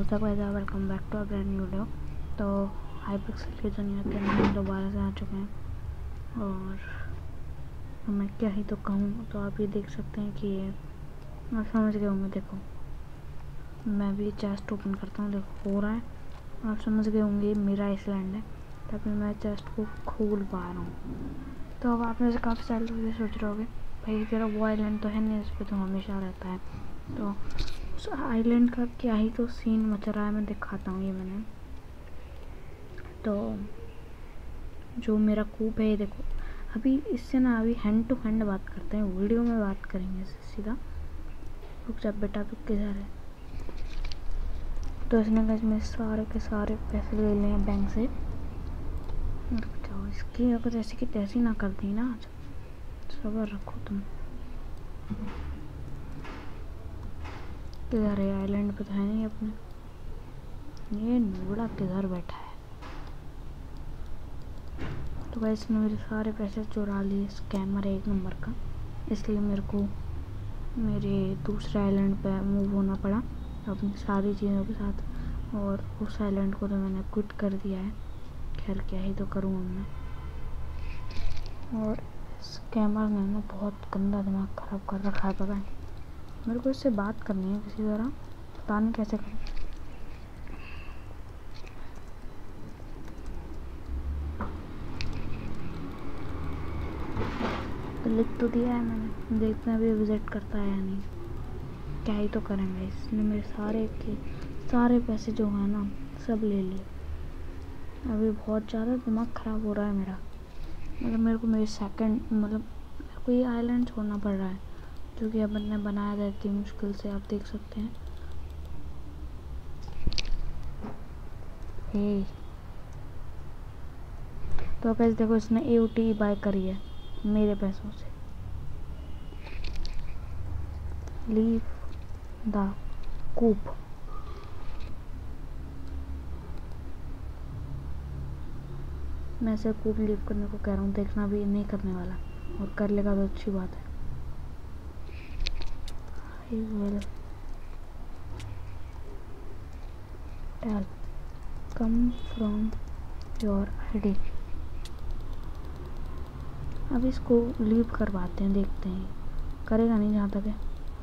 सब guys, welcome back to a brand new video. तो Hypixel की दुनिया के अंदर हम दोबारा से आ चुके हैं और मैं क्या ही तो कहूँ। तो आप ये देख सकते हैं कि ये आप समझ गए होंगे। देखो मैं भी चेस्ट ओपन करता हूँ, देखो हो रहा है। आप समझ गए होंगे मेरा आइसलैंड है, तभी मैं चेस्ट को खोल पा रहा हूँ। तो अब आप में से काफ़ी सारे लोग ये सोच रहे होंगे, भाई तेरा वो आइलैंड तो है नहीं, इस पर तो हमेशा रहता है। तो उस आइलैंड का क्या ही तो सीन मच रहा है, मैं दिखाता हूँ। ये मैंने तो जो मेरा कूप है, ये देखो। अभी इससे ना अभी हैंड टू हैंड बात करते हैं, वीडियो में बात करेंगे इससे सीधा। रुक जा बेटा, तू किधर है? तो इसने कहा इसमें सारे के सारे पैसे ले लिए हैं बैंक से। रुक जाओ, इसकी अगर जैसे कि तैसी ना कर दी ना, आज सबर रखो तुम। किधर है आइलैंड? पे तो है नहीं अपने। ये नूबड़ा किधर बैठा है? तो भाई इसने मेरे सारे पैसे चुरा लिए, स्कैमर है एक नंबर का। इसलिए मेरे को मेरे दूसरे आइलैंड पे मूव होना पड़ा अपनी सारी चीज़ों के साथ, और उस आइलैंड को तो मैंने क्विट कर दिया है। खैर क्या ही तो करूँ अब मैं। और स्कैमर ने ना बहुत गंदा दिमाग ख़राब कर रखा है, पता है। मेरे को इससे बात करनी है किसी तरह, पता नहीं कैसे करूँ। तो लिख तो दिया है मैंने, देखते हैं अभी विज़िट करता है या नहीं। क्या ही तो करेंगे, इसने मेरे सारे पैसे जो है ना सब ले लिए। अभी बहुत ज़्यादा दिमाग ख़राब हो रहा है मेरा। मतलब मेरे को मेरे को ये आइलैंड छोड़ना पड़ रहा है, जो कि अपन ने बनाया था इतनी मुश्किल से, आप देख सकते हैं। हे तो कैसे देखो, इसने AOT बाय करी है मेरे पैसों से। Leave the coop. मैं ऐसे कूप लीव करने को कह रहा हूँ, देखना भी नहीं करने वाला, और कर लेगा तो अच्छी बात है। I will tell come from your ID। अब इसको लीव करवाते हैं, देखते हैं करेगा नहीं जहाँ तक है।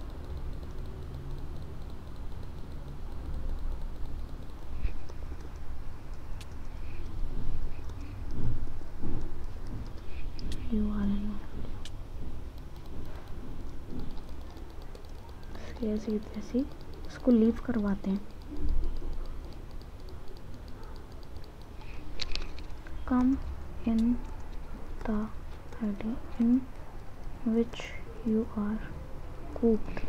ऐसी तैसी इसको लीव करवाते हैं। Come in the ID in which you are cooped।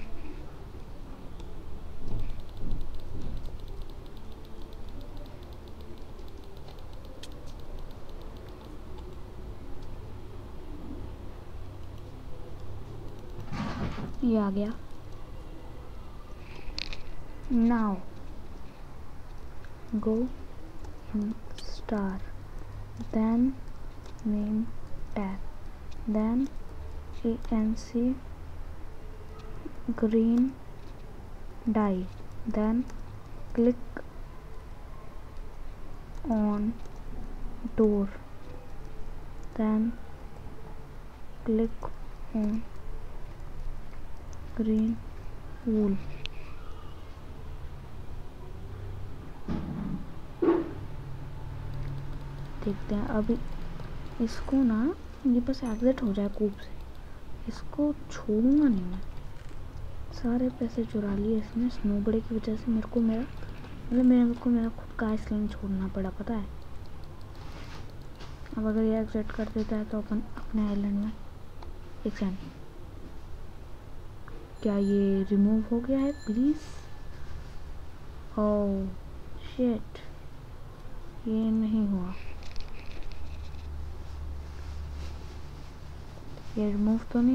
ये आ गया। Now go in star, then name tag, then ANC green die, then click on door, then click on green wool। देखते हैं अभी इसको ना, ये बस एग्जिट हो जाए कूप से, इसको छोड़ूंगा नहीं मैं। सारे पैसे चुरा लिए इसने स्नोबड़े की वजह से। मेरे को मेरा खुद का आइसलैंड छोड़ना पड़ा, पता है। अब अगर ये एग्जिट कर देता है तो अपन अपने आइलैंड में। एक सेकंड, क्या ये रिमूव हो गया है? प्लीज़। ओह शिट, ये नहीं हुआ। ये रिमूव तो नहीं।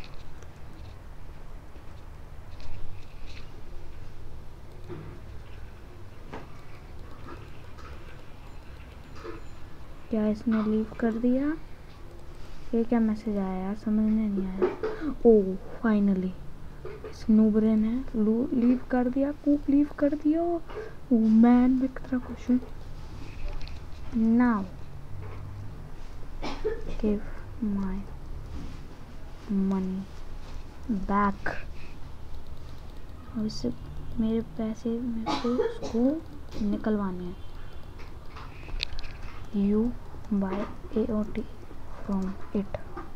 क्या इसने लीव कर दिया? ये क्या मैसेज आया यार, समझ में नहीं आया। ओह फाइनली स्नूबरे ने लीव कर दिया, कूप लीव कर दिया। मैन मैं कितना खुश हूँ। Now give my money back. अब इससे मेरे पैसे मेरे को उसको निकलवाने हैं। You buy AOT from it.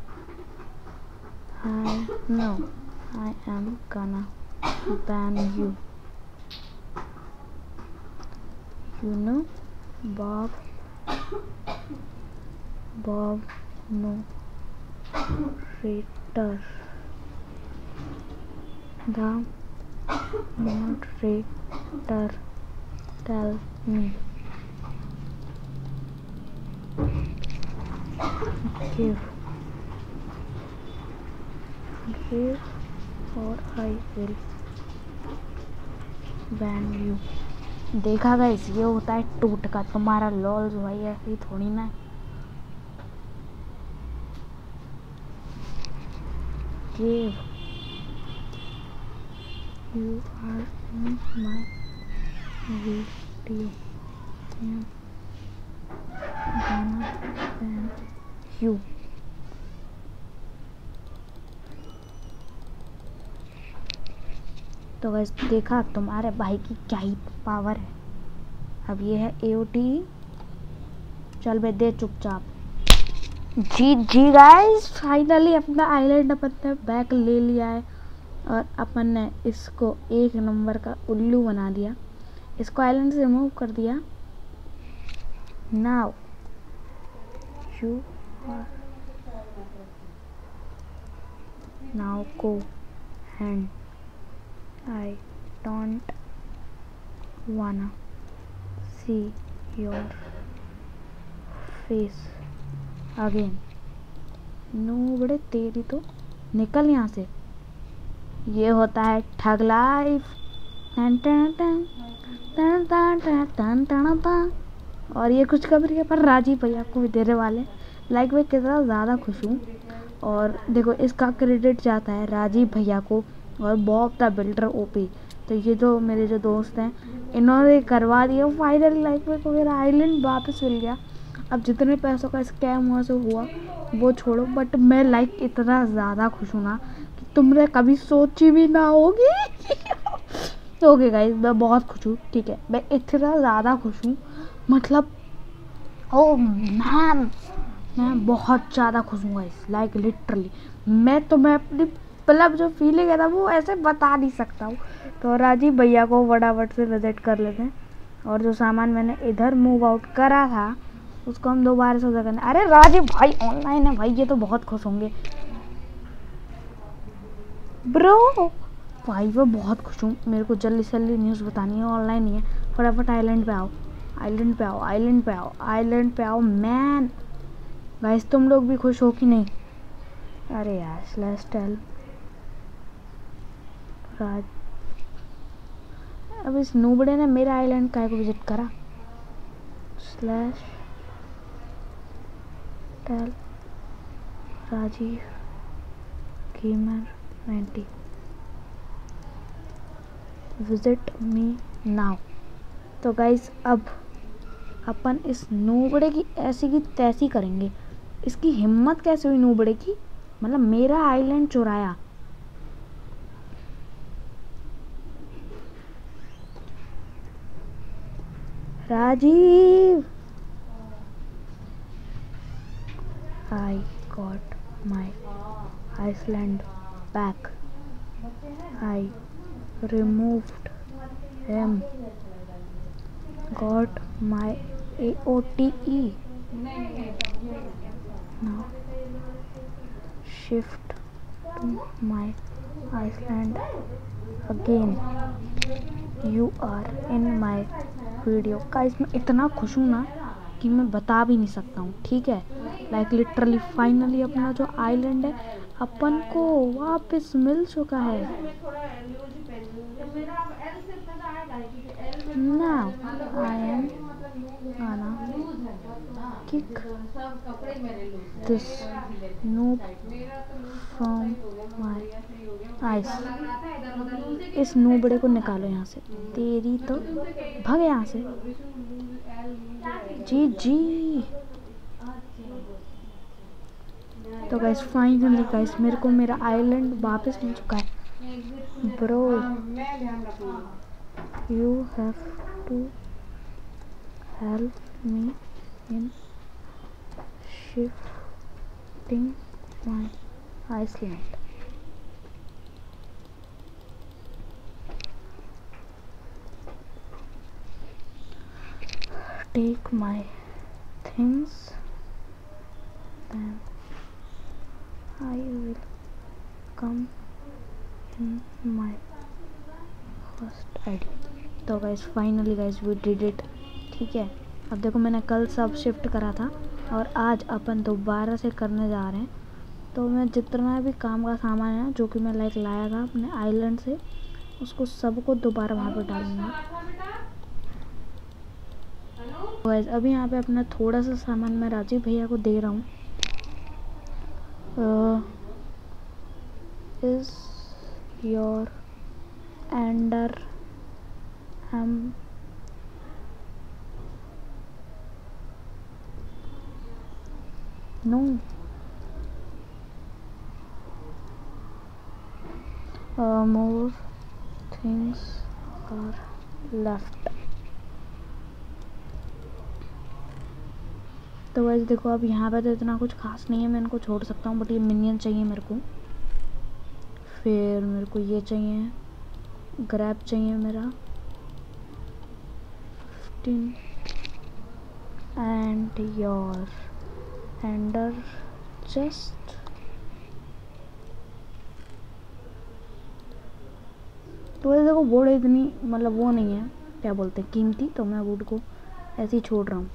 I know I am gonna ban you. You know Bob no reader. The moderator tell me. Give or I will ban you. देखा गाइस, ये होता है टूट का तुम्हारा लॉल्स भाई, ऐसे ही थोड़ी ना। Give you are in my video. Gonna ban you. तो बस देखा तुम्हारे भाई की क्या ही पावर है। अब ये है AOT। चल बे दे चुपचाप। जी गाइस, फाइनली अपना आइलैंड अपन ने बैक ले लिया है और अपन ने इसको 1 नंबर का उल्लू बना दिया। इसको आइलैंड से रिमूव कर दिया। Now you now go and I don't wanna see your face again. No बड़े तेरी तो निकल यहाँ से। ये होता है ठग लाइफ। और ये कुछ खबर पर राजीव भैया को भी देने वाले। लाइक मैं कितना ज़्यादा खुश हूँ। और देखो इसका क्रेडिट जाता है राजीव भैया को और बॉब द बिल्डर ओपी। तो ये जो मेरे जो दोस्त हैं इन्होंने करवा दिया फाइनली। लाइक में को मेरा आइलैंड वापस मिल गया। अब जितने पैसों का स्कैम हुआ से हुआ वो छोड़ो, बट मैं लाइक इतना ज़्यादा खुश हूँ ना कि तुमने कभी सोची भी ना होगी। ओके गाइस, मैं बहुत खुश हूँ। ठीक है, मैं इतना ज़्यादा खुश हूँ, मतलब ओ मैन मैं बहुत ज़्यादा खुश हूँ गाइस। लाइक लिटरली मैं अपनी मतलब जो फीलिंग है ना वो ऐसे बता नहीं सकता हूँ। तो राजीव भैया को फटाफट से विजिट कर लेते हैं। और जो सामान मैंने इधर मूव आउट करा था उसको हम दोबारा से करने। अरे राजीव भाई ऑनलाइन है भाई, ये तो बहुत खुश होंगे ब्रो। भाई मैं बहुत खुश हूँ। मेरे को जल्दी से जल्दी न्यूज़ बतानी है, ऑनलाइन नहीं है। फटाफट आइलैंड पे आओ, आइलैंड पे आओ, आइलैंड पे आओ, आइलैंड पे आओ मैन। गाइस तुम लोग भी खुश हो कि नहीं? अरे यार स्लैश टेल राज। अब इस नूबड़े ने मेरा आइलैंड काय को विजिट करा। Slash tell Rajiv gamer 90 visit me now. तो गाइस अब अपन इस नूबड़े की ऐसी की तैसी करेंगे। इसकी हिम्मत कैसे हुई नूबड़े की, मतलब मेरा आइलैंड चुराया। Rajiv I got my Iceland back. I removed him. Got my AOTE. Now shift to my Iceland again. You are in my video. Guys मैं इतना खुश हूँ ना कि मैं बता भी नहीं सकता हूँ। ठीक है, लाइक लिटरली फाइनली अपना जो आइलैंड है अपन को वापस मिल चुका है। Now I am gonna kick this noob from my eyes. इस नूबड़े को निकालो यहाँ से। तेरी तो भाग यहाँ से। जी जी। तो गाइस फाइनली गाइस मेरे को मेरा आइलैंड वापस मिल चुका है। Bro you have to help me in shifting my island. Take my things then I will come in my first ID। तो guys finally guys we did it. ठीक है, अब देखो मैंने कल सब शिफ्ट करा था और आज अपन दोबारा से करने जा रहे हैं। तो मैं जितना भी काम का सामान है जो कि मैं लाया था अपने आइलैंड से, उसको सबको दोबारा वहाँ पे डालूंगा। गाइस अभी यहाँ पे अपना थोड़ा सा सामान मैं राजीव भैया को दे रहा हूँ। Is your ender no more things are left। तो वैसे देखो अब यहाँ पे तो इतना कुछ खास नहीं है, मैं इनको छोड़ सकता हूँ, बट ये मिनियन चाहिए मेरे को। फिर मेरे को ये चाहिए, ग्रैब चाहिए मेरा 15 एंड योर एंडर चेस्ट। तो वैसे देखो वुड इतनी मतलब वो नहीं है, क्या बोलते हैं, कीमती, तो मैं वुड को ऐसे ही छोड़ रहा हूँ।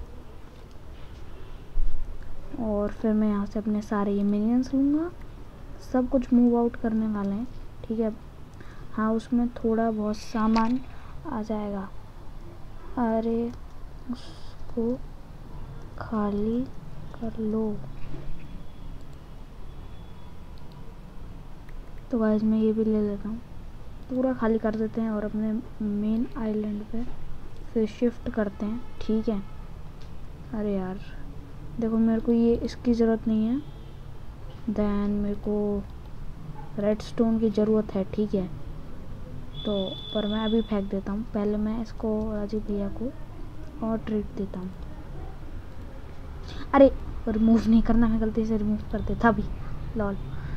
और फिर मैं यहाँ से अपने सारे ये मिनियंस लूँगा। सब कुछ मूव आउट करने वाले हैं। ठीक है, हाँ उसमें थोड़ा बहुत सामान आ जाएगा। अरे उसको खाली कर लो। तो गाइस मैं ये भी ले लेता हूँ, पूरा खाली कर देते हैं और अपने मेन आइलैंड पे फिर शिफ्ट करते हैं। ठीक है, अरे यार देखो मेरे को ये इसकी ज़रूरत नहीं है, देन मेरे को रेडस्टोन की ज़रूरत है। ठीक है, तो पर मैं अभी फेंक देता हूँ, पहले मैं इसको राजीव भैया को और ट्रीट देता हूँ। अरे रिमूव नहीं करना, मैं गलती से रिमूव कर देता अभी, लॉल।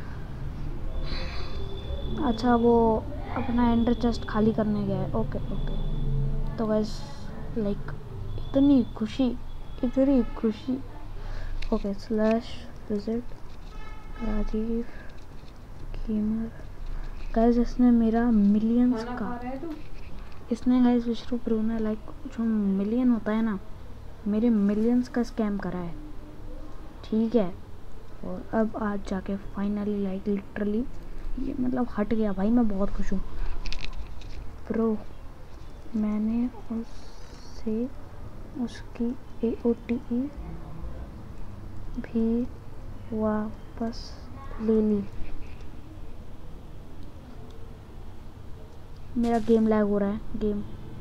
अच्छा वो अपना एंडर चेस्ट खाली करने गया है। Okay okay. तो गाइस लाइक इतनी खुशी। Okay slash visit Rajiv gamer. Guys इसने मेरा मिलियंस का, इसने गाइस विश्व प्रो ने लाइक जो मिलियन होता है ना, मेरे मिलियंस का स्कैम करा है। ठीक है, और अब आज जाके फाइनली लाइक लिटरली ये मतलब हट गया भाई, मैं बहुत खुश हूँ ब्रो। मैंने उससे उसकी AOTE भी वापस ले ली। मेरा गेम लैग हो रहा है, game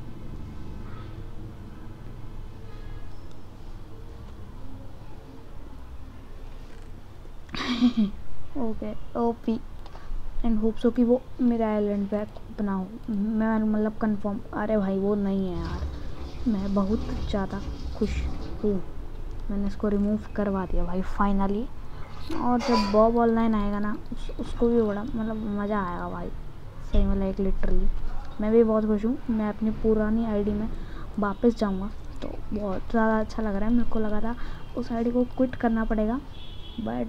okay OP and hope so कि वो मेरा आइलैंड बैक बनाओ। मैं मतलब कंफर्म, अरे भाई वो नहीं है यार, मैं बहुत ज़्यादा खुश हूँ, मैंने इसको रिमूव करवा दिया भाई फाइनली। और जब बॉब ऑनलाइन आएगा ना उसको भी बड़ा मतलब मज़ा आएगा भाई, सही में लाइक लिटरली मैं भी बहुत खुश हूँ। मैं अपनी पुरानी आईडी में वापस जाऊँगा, तो बहुत ज़्यादा अच्छा लग रहा है। मेरे को लगा था उस आईडी को क्विट करना पड़ेगा, बट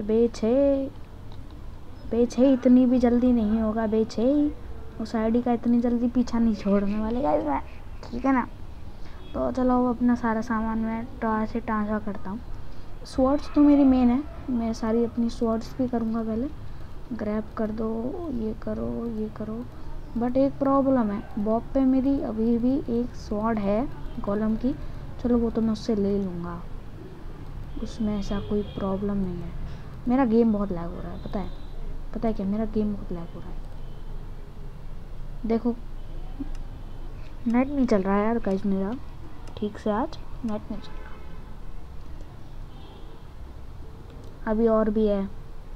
बेचे इतनी भी जल्दी नहीं होगा, बेचे उस आईडी का इतनी जल्दी पीछा नहीं छोड़ने वाले गाइस मैं, ठीक है ना। तो चलो अपना सारा सामान मैं ट्रांसफर करता हूँ। स्वॉर्ड्स तो मेरी मेन है, मैं सारी अपनी स्वॉर्ड्स भी करूँगा पहले। ग्रैब कर दो, ये करो। बट एक प्रॉब्लम है, बॉब पे मेरी अभी भी एक स्वॉर्ड है गोलम की, चलो वो तो मैं उससे ले लूँगा, उसमें ऐसा कोई प्रॉब्लम नहीं है। मेरा गेम बहुत लैग हो रहा है, पता है क्या, मेरा गेम बहुत लैग हो रहा है। देखो नेट नहीं चल रहा है यार गाइस मेरा ठीक से, आज नेट नहीं चल रहा। अभी और भी है,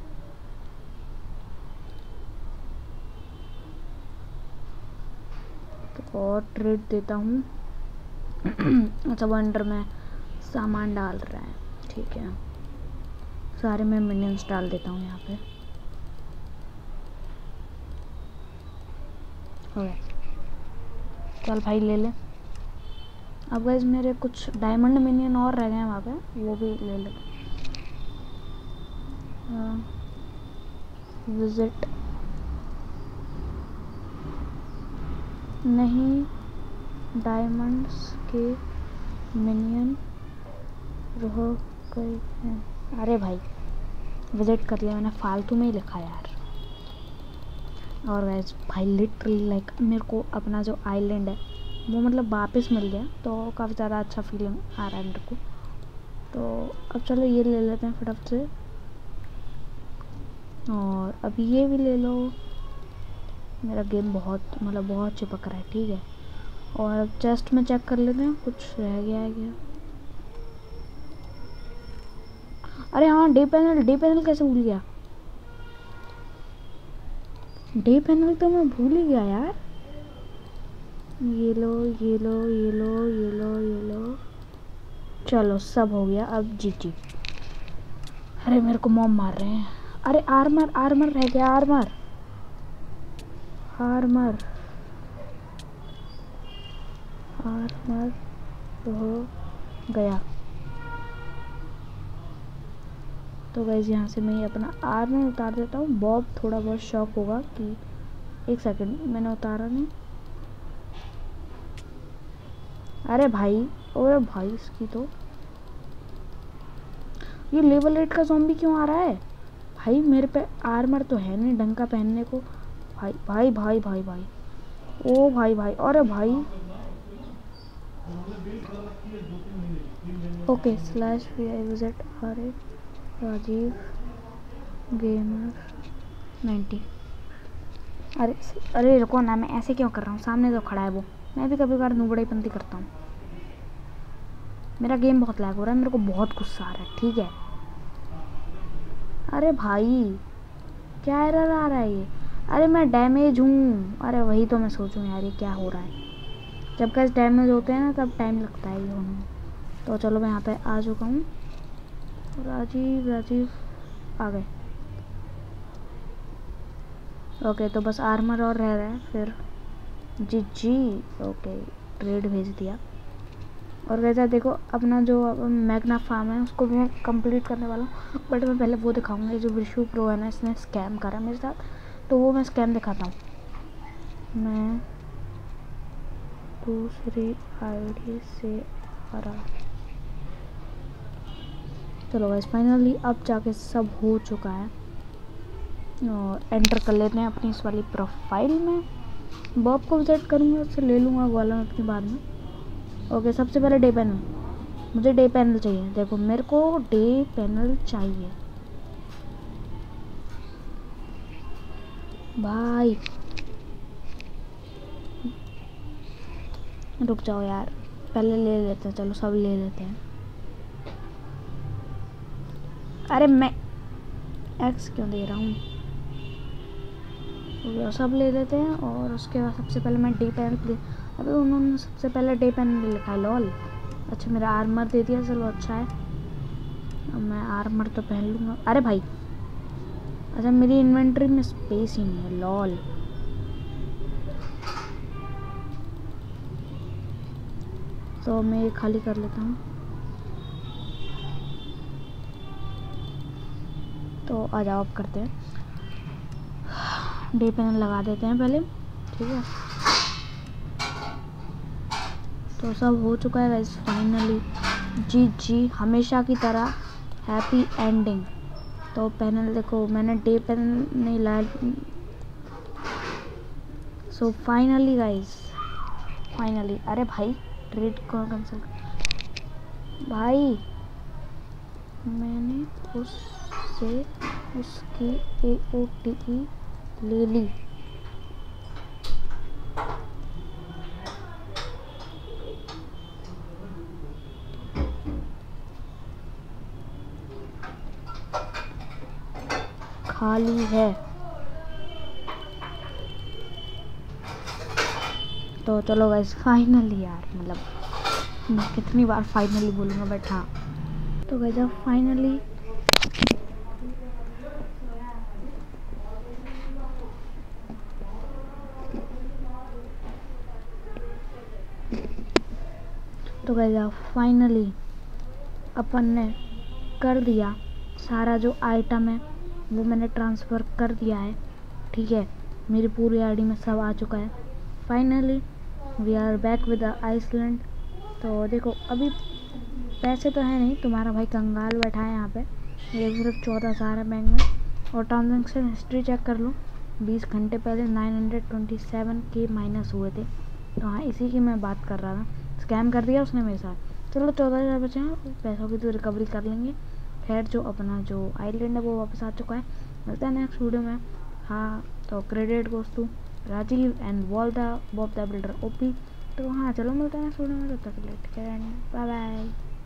तो और ट्रेड देता हूँ। अच्छा वंडर में सामान डाल रहा है, ठीक है, सारे मैं मिनियंस डाल देता हूँ यहाँ पे। हो गया, चल भाई ले ले। अब गाइस मेरे कुछ डायमंड मिनियन और रह गए हैं वहाँ पे, वो भी ले ले। विजिट नहीं, डायमंड्स के मिनियन रह गए हैं। अरे भाई विजिट कर लिया मैंने, फालतू में ही लिखा यार। और गाइस भाई लिटरली लाइक मेरे को अपना जो आइलैंड है वो मतलब वापस मिल गया, तो काफ़ी ज़्यादा अच्छा फीलिंग आ रहा है मेरे को। तो अब चलो ये ले लेते हैं फटाफट से, और अभी ये भी ले लो। मेरा गेम बहुत मतलब बहुत चिपक रहा है, ठीक है। और अब चेस्ट में चेक कर लेते हैं कुछ रह गया है क्या। अरे हाँ डे पैनल कैसे भूल गया, डे पैनल तो मैं भूल ही गया यार। ये लो ये लो ये लो ये लो ये लो, चलो सब हो गया अब जी। अरे मेरे को मॉम मार रहे हैं। अरे आर्मर रह गया, आर्मर हो गया। तो गाइस यहाँ से मैं ये अपना आर्मर उतार देता हूँ। बॉब थोड़ा बहुत शॉक होगा कि एक सेकंड मैंने उतारा नहीं। अरे भाई ओए भाई, इसकी तो ये लेवल 8 का ज़ॉम्बी क्यों आ रहा है भाई। मेरे पे आर्मर तो है नहीं ढंग का पहनने को। भाई भाई भाई भाई भाई ओ भाई भाई, अरे भाई ओके /visit अरे राजीव गेमर 90। अरे रुको ना, मैं ऐसे क्यों कर रहा हूँ, सामने तो खड़ा है वो। मैं भी कभी बार नुबड़ाईपंती करता हूँ। मेरा गेम बहुत लैग हो रहा है, मेरे को बहुत गुस्सा आ रहा है, ठीक है। अरे भाई क्या एरर आ रहा है ये। अरे मैं डैमेज हूँ, अरे वही तो मैं सोचूं यार ये क्या हो रहा है। जब कैसे डैमेज होते हैं ना तब टाइम लगता है ये होने में। तो चलो मैं यहाँ पे आ चुका हूँ। राजीव आ गए। ओके तो बस आर्मर और रह रहा है फिर जी। ओके ट्रेड भेज दिया। और वैसा देखो अपना जो मैग्ना फार्म है उसको भी मैं कंप्लीट करने वाला हूँ, बट मैं पहले वो दिखाऊंगा। जो विशु प्रो है ना, इसने स्कैम करा मेरे साथ, तो वो मैं स्कैम दिखाता हूँ। मैं दूसरी आईडी से आ रहा। चलो गाइस फाइनली अब जाके सब हो चुका है, और एंटर कर लेते हैं अपनी इस वाली प्रोफाइल में। बॉब को विजिट करूँगा, उससे ले लूँगा वाला अपनी बाद में। ओके सबसे पहले डे पैनल, मुझे डे पैनल चाहिए। देखो मेरे को डे पैनल चाहिए भाई। रुक जाओ यार, पहले ले लेते हैं, चलो सब ले लेते हैं। अरे मैं एक्स क्यों दे रहा हूँ, सब ले लेते हैं। और उसके बाद सबसे पहले मैं डे पैनल, अबे उन्होंने सबसे पहले डे पैनल लिखा है लॉल। अच्छा मेरा आर्मर दे दिया, चलो अच्छा है। अब मैं आर्मर तो पहन लूँगा। अरे भाई अच्छा मेरी इन्वेंटरी में स्पेस ही नहीं है लॉल। तो मैं ये खाली कर लेता हूँ। तो आ जाओ अब करते हैं, डे पैनल लगा देते हैं पहले, ठीक है। तो सब हो चुका है गाइस फाइनली जी हमेशा की तरह हैप्पी एंडिंग। तो पैनल देखो मैंने डे पैनल नहीं लाया। सो फाइनली गाइस फाइनली, अरे भाई ट्रेड को कैंसिल भाई, मैंने उससे उसकी AOTE ले ली। खाली है। तो चलो गाइस फाइनली यार, मतलब मैं कितनी बार फाइनली बोलूँगा, बट हाँ। तो गाइस अब फाइनली अपन ने कर दिया सारा जो आइटम है वो मैंने ट्रांसफ़र कर दिया है, ठीक है। मेरी पूरी आईडी में सब आ चुका है। Finally we are back with island. तो देखो अभी पैसे तो है नहीं, तुम्हारा भाई कंगाल बैठा है यहाँ पे। ये सिर्फ 14,000 है बैंक में। और ट्रांजेक्शन हिस्ट्री चेक कर लो, 20 घंटे पहले 927 के माइनस हुए थे। तो हाँ, इसी की मैं बात कर रहा था। स्कैम कर दिया उसने मेरे साथ। चलो 14,000 बचे हैं, पैसों की तो रिकवरी कर लेंगे। खैर जो अपना जो आइलैंड है वो वापस आ चुका है। मिलता है नेक्स्ट वीडियो में। हाँ, तो credit goes to Rajiv and Bob the builder OP. तो हाँ चलो मिलते हैं नेक्स्ट वीडियो में, तब तक के लिए take care and bye bye.